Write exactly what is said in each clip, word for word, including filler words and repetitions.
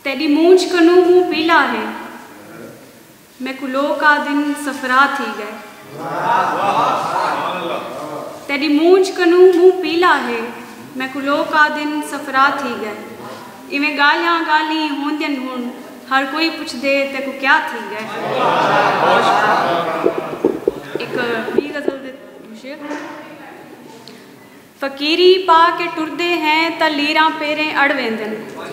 तेरी मूंछ कनू मुँह पीला है, मैं कुलो का दिन सफरा थी गए। तेरी मूंछ कनू मुँह पीला है, मैं कुलो का दिन सफरा थी गए। इवें गालियां गाली होंदियन हुण, हर कोई पुछ दे ते को क्या थी गए। एक बी गजल दे शेर। फकीरी पा के टुरदे हैं त लीरां पेरें अड़ वेंदन।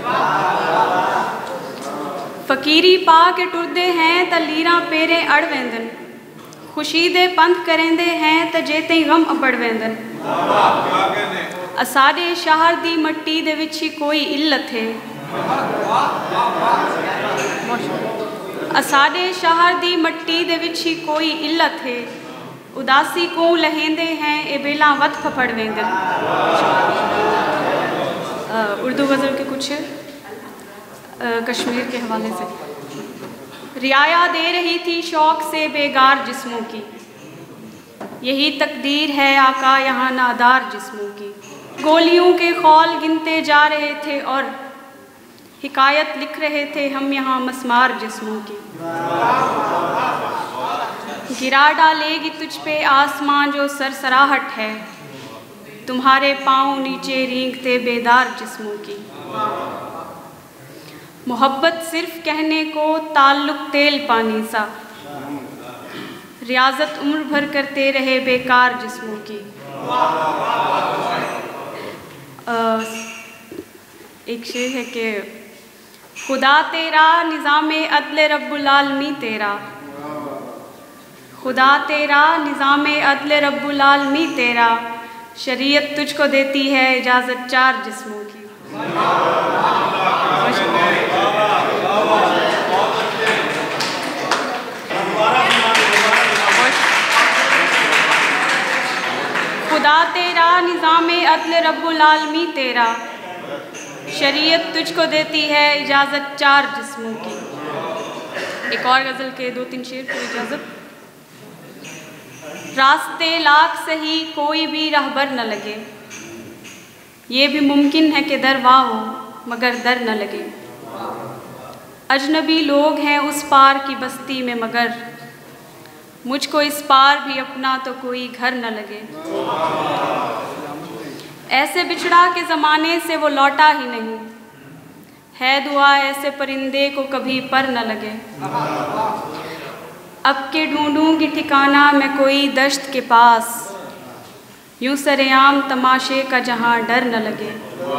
फकीरी पा के टुरदे हैं त लीरां पेरें अड़ वेंदन। खुशी दे पंथ करेंदे हैं त जेते गम अपड़ वेंदन। असाडे शहर दी मट्टी दे विच ही कोई इल्लत है। असाडे शहर दी मट्टी दे विच ही कोई इल्लत है। उदासी को लहेंदे हैं ए बेला वत फफड़ वेंदन। उर्दू गज़ल के कुछ कश्मीर के हवाले से। रियाया दे रही थी शौक से बेगार जिस्मों की, यही तकदीर है आका यहाँ नादार जिस्मों की। गोलियों के खौल गिनते जा रहे थे और हिकायत लिख रहे थे हम यहाँ मस्मार जिस्मों की। गिरा डालेगी तुझ पे आसमां जो सरसराहट है, तुम्हारे पाँव नीचे रेंगते बेदार जिस्मों की। मोहब्बत सिर्फ कहने को ताल्लुक तेल पानी सा, रियाजत उम्र भर करते रहे बेकार जिस्मों की। आ, एक शेर है कि खुदा तेरा निज़ामे अदले रब्बुल आलमी तेरा, खुदा तेरा निज़ामे अदले रब्बुल आलमी तेरा, शरीयत तुझको देती है इजाज़त चार जिस्मों की। खुदा तेरा निज़ामे अदले रब्बुल आलमी तेरा, शरीयत तुझको देती है इजाज़त चार जिस्मों की। एक और गज़ल के दो तीन शेर की इजाज़त। रास्ते लाख सही कोई भी रहबर न लगे, ये भी मुमकिन है कि दर वाह हो मगर दर न लगे। अजनबी लोग हैं उस पार की बस्ती में मगर मुझको इस पार भी अपना तो कोई घर न लगे। ऐसे बिछड़ा के ज़माने से वो लौटा ही नहीं, है दुआ ऐसे परिंदे को कभी पर न लगे। अब के ढूंढूंगी ठिकाना मैं कोई दश्त के पास, यूं सरेआम तमाशे का जहां डर न लगे।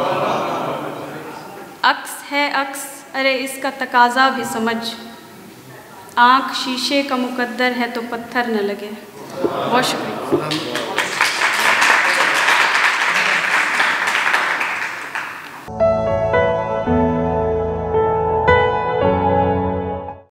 अक्स है अक्स अरे इसका तकाजा भी समझ, आँख शीशे का मुकद्दर है तो पत्थर न लगे। बहुत शुक्रिया।